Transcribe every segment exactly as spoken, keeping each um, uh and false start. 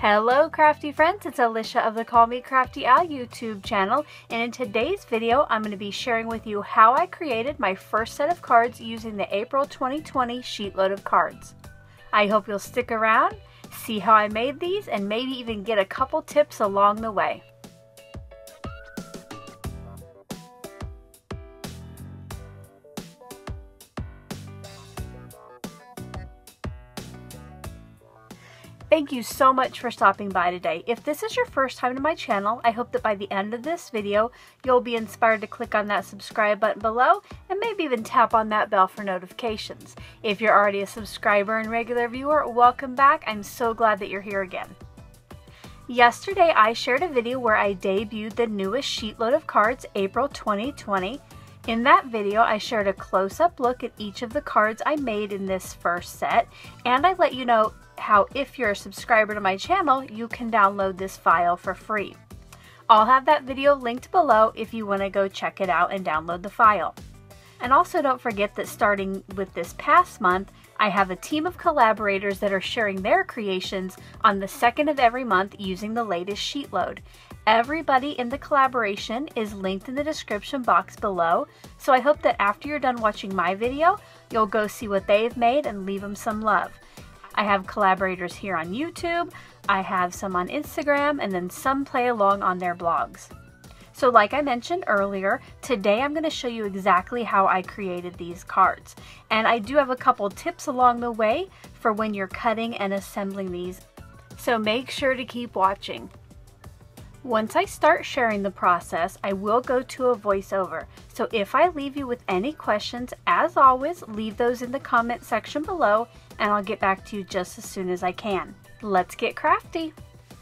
Hello crafty friends, it's Alicia of the Call Me Crafty Al YouTube channel, and in today's video I'm going to be sharing with you how I created my first set of cards using the April twenty twenty sheet load of cards. I hope you'll stick around, see how I made these, and maybe even get a couple tips along the way. Thank you so much for stopping by today. If this is your first time to my channel, I hope that by the end of this video, you'll be inspired to click on that subscribe button below and maybe even tap on that bell for notifications. If you're already a subscriber and regular viewer, welcome back. I'm so glad that you're here again. Yesterday, I shared a video where I debuted the newest sheet load of cards, April twenty twenty. In that video, I shared a close-up look at each of the cards I made in this first set, and I let you know how if you're a subscriber to my channel, you can download this file for free. I'll have that video linked below if you want to go check it out and download the file. And also don't forget that starting with this past month, I have a team of collaborators that are sharing their creations on the second of every month using the latest sheet load. Everybody in the collaboration is linked in the description box below, so I hope that after you're done watching my video, you'll go see what they've made and leave them some love. I have collaborators here on YouTube, I have some on Instagram, and then some play along on their blogs. So like I mentioned earlier, today I'm going to show you exactly how I created these cards. And I do have a couple tips along the way for when you're cutting and assembling these, so make sure to keep watching. Once I start sharing the process, I will go to a voiceover. So if I leave you with any questions, as always, leave those in the comment section below and I'll get back to you just as soon as I can. Let's get crafty!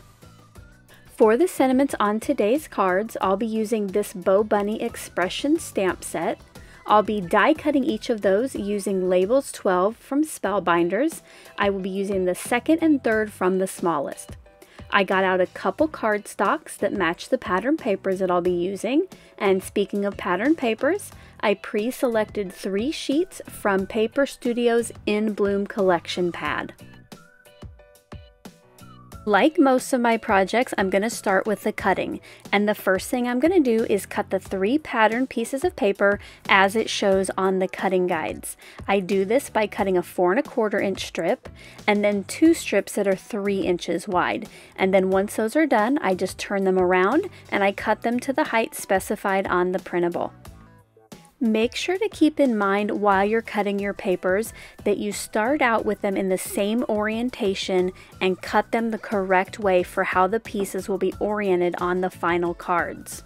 For the sentiments on today's cards, I'll be using this Bo Bunny Expression stamp set. I'll be die cutting each of those using Labels twelve from Spellbinders. I will be using the second and third from the smallest. I got out a couple cardstocks that match the pattern papers that I'll be using, and speaking of pattern papers, I pre-selected three sheets from Paper Studio's In Bloom collection pad. Like most of my projects, I'm going to start with the cutting, and the first thing I'm going to do is cut the three pattern pieces of paper as it shows on the cutting guides. I do this by cutting a four and a quarter inch strip and then two strips that are three inches wide, and then once those are done, I just turn them around and I cut them to the height specified on the printable. Make sure to keep in mind while you're cutting your papers that you start out with them in the same orientation and cut them the correct way for how the pieces will be oriented on the final cards.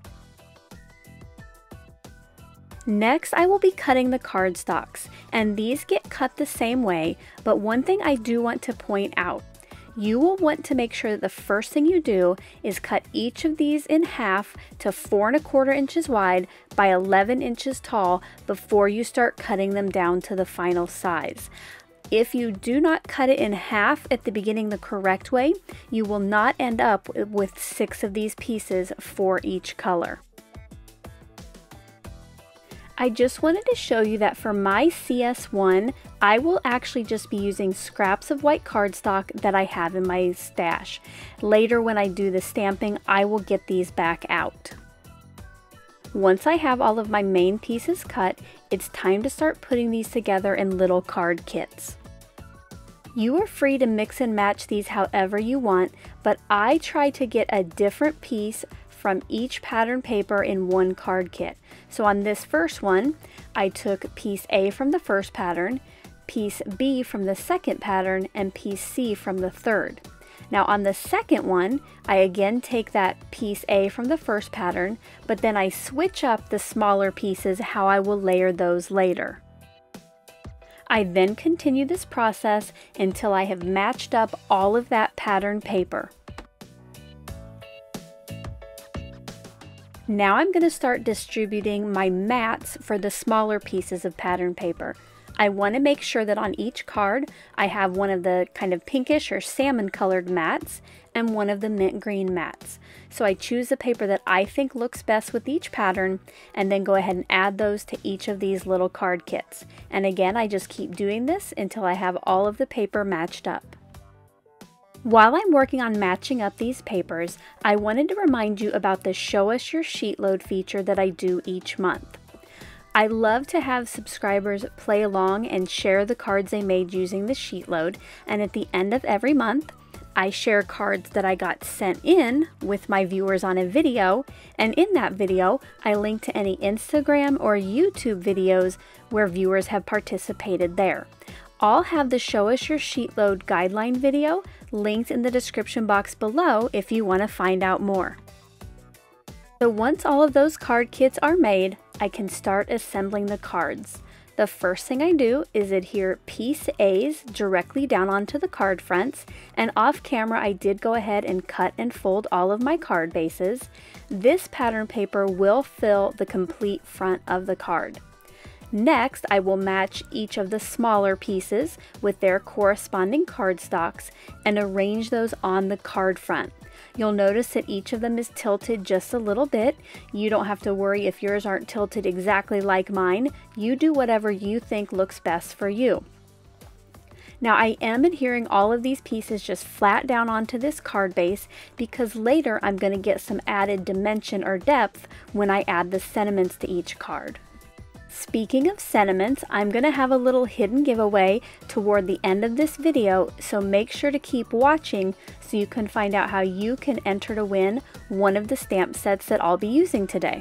Next, I will be cutting the cardstocks, and these get cut the same way, but one thing I do want to point out. You will want to make sure that the first thing you do is cut each of these in half to four and a quarter inches wide by eleven inches tall before you start cutting them down to the final size. If you do not cut it in half at the beginning the correct way, you will not end up with six of these pieces for each color. I just wanted to show you that for my C S one, I will actually just be using scraps of white cardstock that I have in my stash. Later when I do the stamping, I will get these back out. Once I have all of my main pieces cut, it's time to start putting these together in little card kits. You are free to mix and match these however you want, but I try to get a different piece from each pattern paper in one card kit. So on this first one, I took piece A from the first pattern, piece B from the second pattern, and piece C from the third. Now on the second one, I again take that piece A from the first pattern, but then I switch up the smaller pieces how I will layer those later. I then continue this process until I have matched up all of that pattern paper. Now I'm going to start distributing my mats for the smaller pieces of pattern paper. I want to make sure that on each card I have one of the kind of pinkish or salmon colored mats and one of the mint green mats. So I choose the paper that I think looks best with each pattern and then go ahead and add those to each of these little card kits. And again, I just keep doing this until I have all of the paper matched up. While I'm working on matching up these papers, I wanted to remind you about the Show Us Your Sheet Load feature that I do each month. I love to have subscribers play along and share the cards they made using the sheet load, and at the end of every month, I share cards that I got sent in with my viewers on a video, and in that video, I link to any Instagram or YouTube videos where viewers have participated there. I'll have the Show Us Your Sheet Load guideline video linked in the description box below if you want to find out more. So once all of those card kits are made, I can start assembling the cards. The first thing I do is adhere piece A's directly down onto the card fronts, and off camera I did go ahead and cut and fold all of my card bases. This pattern paper will fill the complete front of the card. Next, I will match each of the smaller pieces with their corresponding cardstocks and arrange those on the card front. You'll notice that each of them is tilted just a little bit. You don't have to worry if yours aren't tilted exactly like mine. You do whatever you think looks best for you. Now I am adhering all of these pieces just flat down onto this card base because later I'm going to get some added dimension or depth when I add the sentiments to each card. Speaking of sentiments, I'm going to have a little hidden giveaway toward the end of this video, so make sure to keep watching so you can find out how you can enter to win one of the stamp sets that I'll be using today.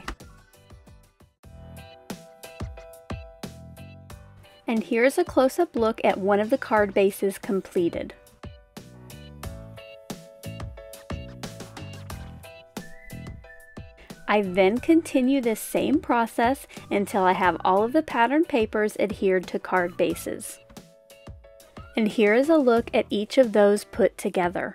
And here's a close-up look at one of the card bases completed. I then continue this same process until I have all of the pattern papers adhered to card bases. And here is a look at each of those put together.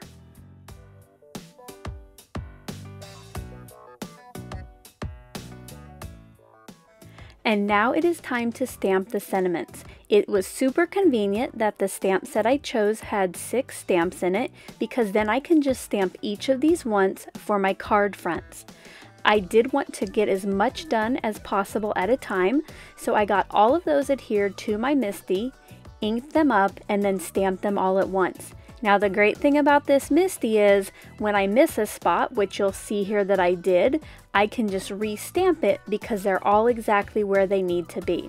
And now it is time to stamp the sentiments. It was super convenient that the stamp set I chose had six stamps in it because then I can just stamp each of these once for my card fronts. I did want to get as much done as possible at a time, so I got all of those adhered to my MISTI, inked them up, and then stamped them all at once. Now the great thing about this MISTI is when I miss a spot, which you'll see here that I did, I can just re-stamp it because they're all exactly where they need to be.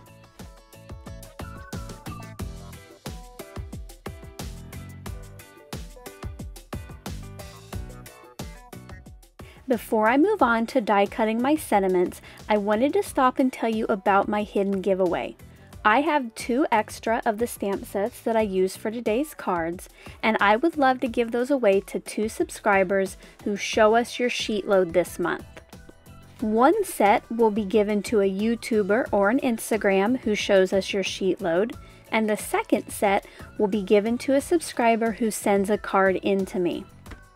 Before I move on to die cutting my sentiments, I wanted to stop and tell you about my hidden giveaway. I have two extra of the stamp sets that I use for today's cards, and I would love to give those away to two subscribers who show us your sheet load this month. One set will be given to a YouTuber or an Instagram who shows us your sheet load, and the second set will be given to a subscriber who sends a card in to me.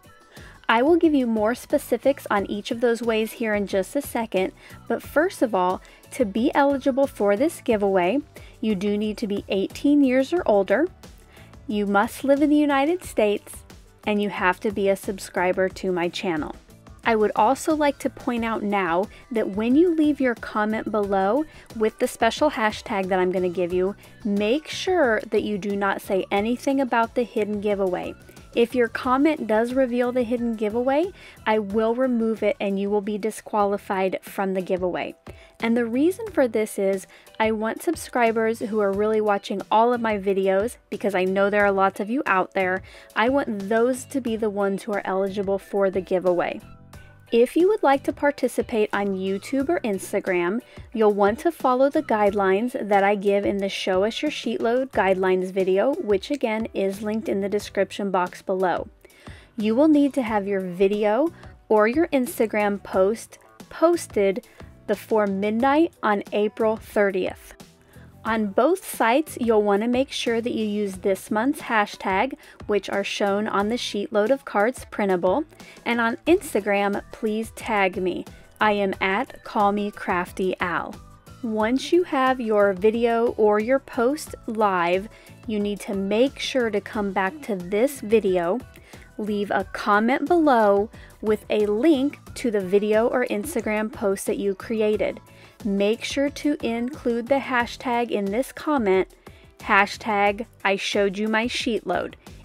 I will give you more specifics on each of those ways here in just a second, but first of all, to be eligible for this giveaway, you do need to be eighteen years or older, you must live in the United States, and you have to be a subscriber to my channel. I would also like to point out now that when you leave your comment below with the special hashtag that I'm going to give you, make sure that you do not say anything about the hidden giveaway. If your comment does reveal the hidden giveaway, I will remove it and you will be disqualified from the giveaway. And the reason for this is I want subscribers who are really watching all of my videos, because I know there are lots of you out there, I want those to be the ones who are eligible for the giveaway. If you would like to participate on YouTube or Instagram, you'll want to follow the guidelines that I give in the Show Us Your Sheet Load guidelines video, which again is linked in the description box below. You will need to have your video or your Instagram post posted before midnight on April thirtieth. On both sites, you'll want to make sure that you use this month's hashtag, which are shown on the sheet load of cards printable. And on Instagram, please tag me. I am at CallMeCraftyAl. Once you have your video or your post live, you need to make sure to come back to this video, leave a comment below with a link to the video or Instagram post that you created. Make sure to include the hashtag in this comment, hashtag I showed you my sheet load.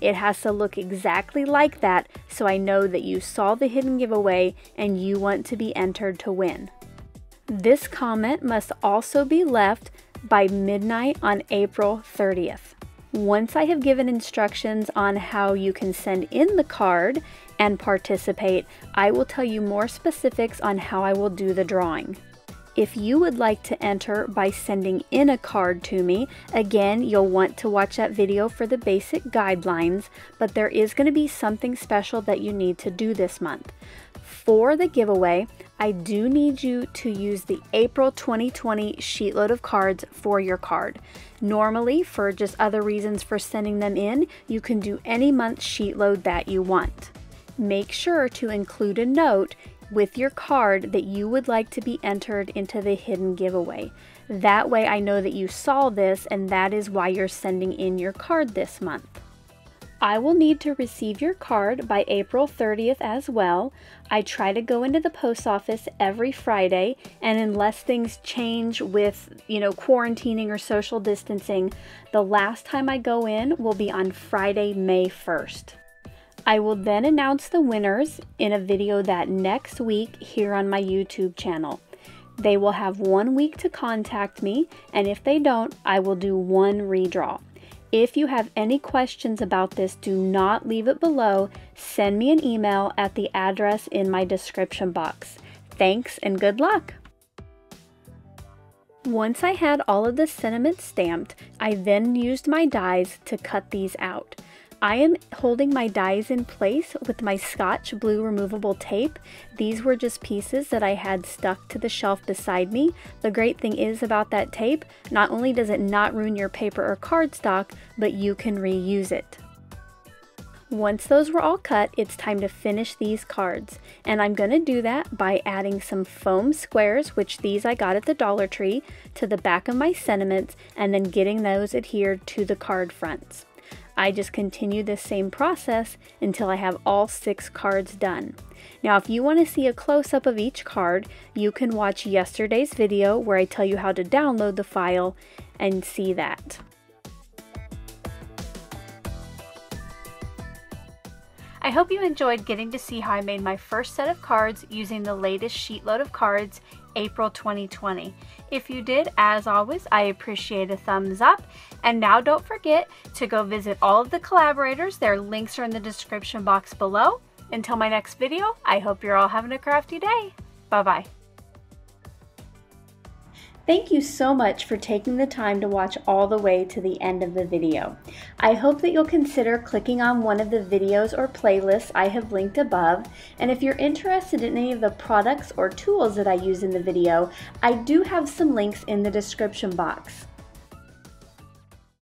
It has to look exactly like that so I know that you saw the hidden giveaway and you want to be entered to win. This comment must also be left by midnight on April thirtieth. Once I have given instructions on how you can send in the card and participate, I will tell you more specifics on how I will do the drawing. If you would like to enter by sending in a card to me, again, you'll want to watch that video for the basic guidelines, but there is going to be something special that you need to do this month. For the giveaway, I do need you to use the April twenty twenty sheetload of cards for your card. Normally, for just other reasons for sending them in, you can do any month sheetload that you want. Make sure to include a note with your card that you would like to be entered into the hidden giveaway. That way I know that you saw this and that is why you're sending in your card this month. I will need to receive your card by April thirtieth as well. I try to go into the post office every Friday, and unless things change with, you know, quarantining or social distancing, the last time I go in will be on Friday, May first. I will then announce the winners in a video that next week here on my YouTube channel. They will have one week to contact me, and if they don't, I will do one redraw. If you have any questions about this, do not leave it below. Send me an email at the address in my description box. Thanks and good luck! Once I had all of the sentiments stamped, I then used my dies to cut these out. I am holding my dies in place with my Scotch Blue removable tape. These were just pieces that I had stuck to the shelf beside me. The great thing is about that tape, not only does it not ruin your paper or cardstock, but you can reuse it. Once those were all cut, it's time to finish these cards. And I'm going to do that by adding some foam squares, which these I got at the Dollar Tree, to the back of my sentiments, and then getting those adhered to the card fronts. I just continue this same process until I have all six cards done. Now, if you want to see a close-up of each card, you can watch yesterday's video where I tell you how to download the file and see that. I hope you enjoyed getting to see how I made my first set of cards using the latest sheetload of cards, April twenty twenty. If you did, as always, I appreciate a thumbs up. And now don't forget to go visit all of the collaborators. Their links are in the description box below. Until my next video, I hope you're all having a crafty day. Bye-bye. Thank you so much for taking the time to watch all the way to the end of the video. I hope that you'll consider clicking on one of the videos or playlists I have linked above, and if you're interested in any of the products or tools that I use in the video, I do have some links in the description box.